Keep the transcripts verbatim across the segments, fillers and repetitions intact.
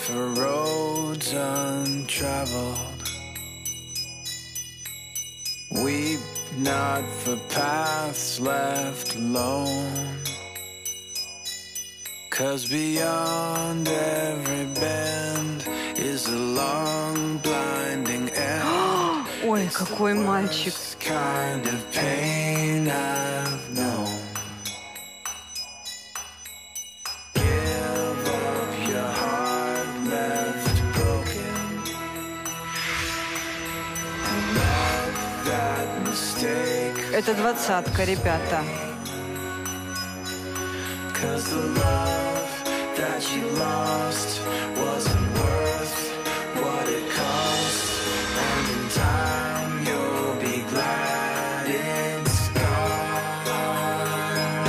for roads untraveled. Weep not for paths left alone. 'Cause beyond every bend is a long blinding end. Ой, какой мальчик. Kind of pain I've known. Give up your heart left broken. Let that mistake. Это двадцатка, ребята. 'Cause the love that you lost wasn't worth what it cost. And in time you'll be glad it's gone.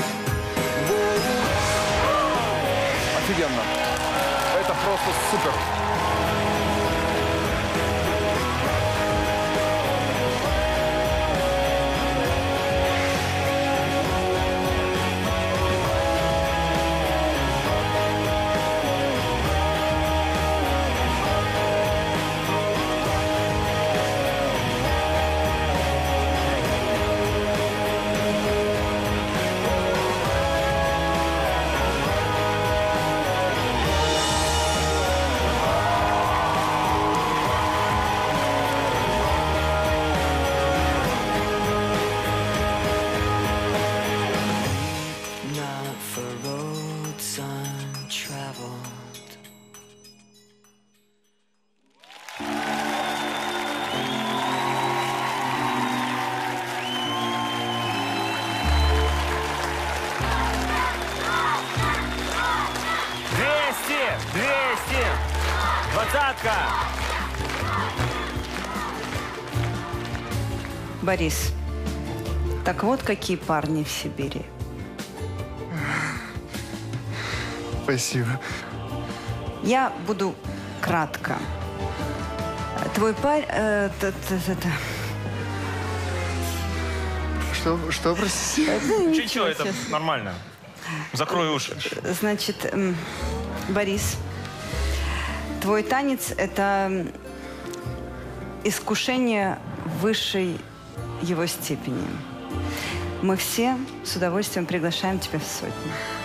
Офигенно. Это просто супер. Not for roads untraveled. Двести! Двести! Двадцатка! Борис, так вот какие парни в Сибири. Спасибо. Я буду кратко. Твой парень... Э, т- т- т- т- Что, что, простите? Ничего, это нормально. Закрой уши. Значит, м, Борис, твой танец – это искушение высшей его степени. Мы все с удовольствием приглашаем тебя в сотню.